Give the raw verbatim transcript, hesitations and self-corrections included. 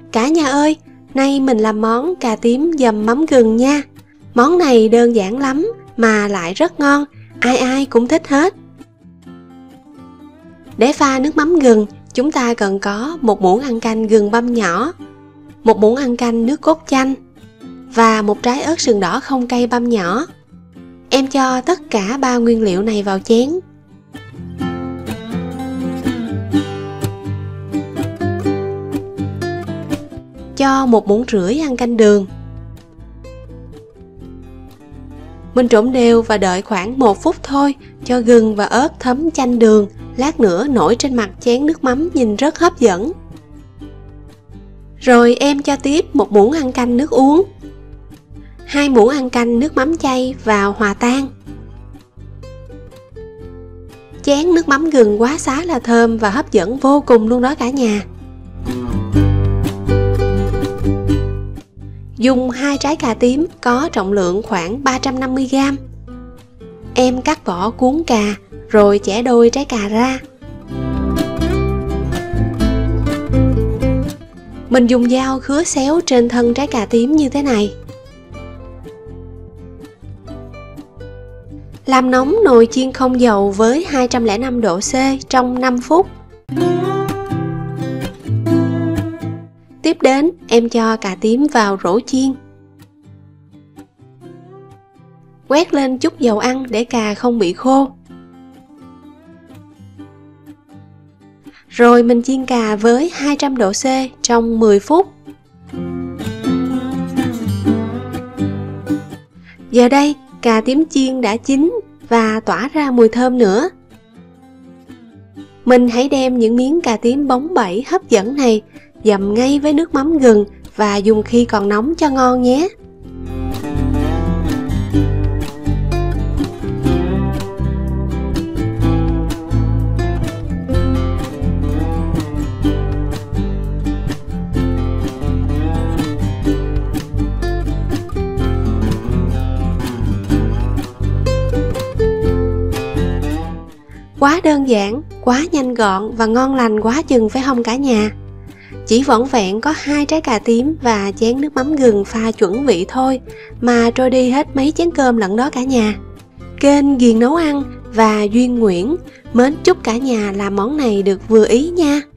Cả nhà ơi, nay mình làm món cà tím dầm mắm gừng nha. Món này đơn giản lắm mà lại rất ngon, ai ai cũng thích hết. Để pha nước mắm gừng, chúng ta cần có một muỗng ăn canh gừng băm nhỏ, một muỗng ăn canh nước cốt chanh và một trái ớt sừng đỏ không cay băm nhỏ. Em cho tất cả ba nguyên liệu này vào chén. Cho một muỗng rưỡi ăn canh đường. Mình trộn đều và đợi khoảng một phút thôi cho gừng và ớt thấm chanh đường, lát nữa nổi trên mặt chén nước mắm nhìn rất hấp dẫn. Rồi em cho tiếp một muỗng ăn canh nước uống, hai muỗng ăn canh nước mắm chay vào hòa tan. Chén nước mắm gừng quá xá là thơm và hấp dẫn vô cùng luôn đó cả nhà. Dùng hai trái cà tím có trọng lượng khoảng ba trăm năm mươi gam. Em cắt vỏ cuốn cà rồi chẻ đôi trái cà ra. Mình dùng dao khứa xéo trên thân trái cà tím như thế này. Làm nóng nồi chiên không dầu với hai trăm lẻ năm độ C trong năm phút. Tiếp đến, em cho cà tím vào rổ chiên. Quét lên chút dầu ăn để cà không bị khô. Rồi mình chiên cà với hai trăm độ C trong mười phút. Giờ đây, cà tím chiên đã chín và tỏa ra mùi thơm nữa. Mình hãy đem những miếng cà tím bóng bẩy hấp dẫn này dầm ngay với nước mắm gừng và dùng khi còn nóng cho ngon nhé. Quá đơn giản, quá nhanh gọn và ngon lành quá chừng phải không cả nhà? Chỉ vỏn vẹn có hai trái cà tím và chén nước mắm gừng pha chuẩn vị thôi mà trôi đi hết mấy chén cơm lận đó cả nhà. Kênh Ghiền Nấu Ăn và Duyên Nguyễn mến chúc cả nhà làm món này được vừa ý nha.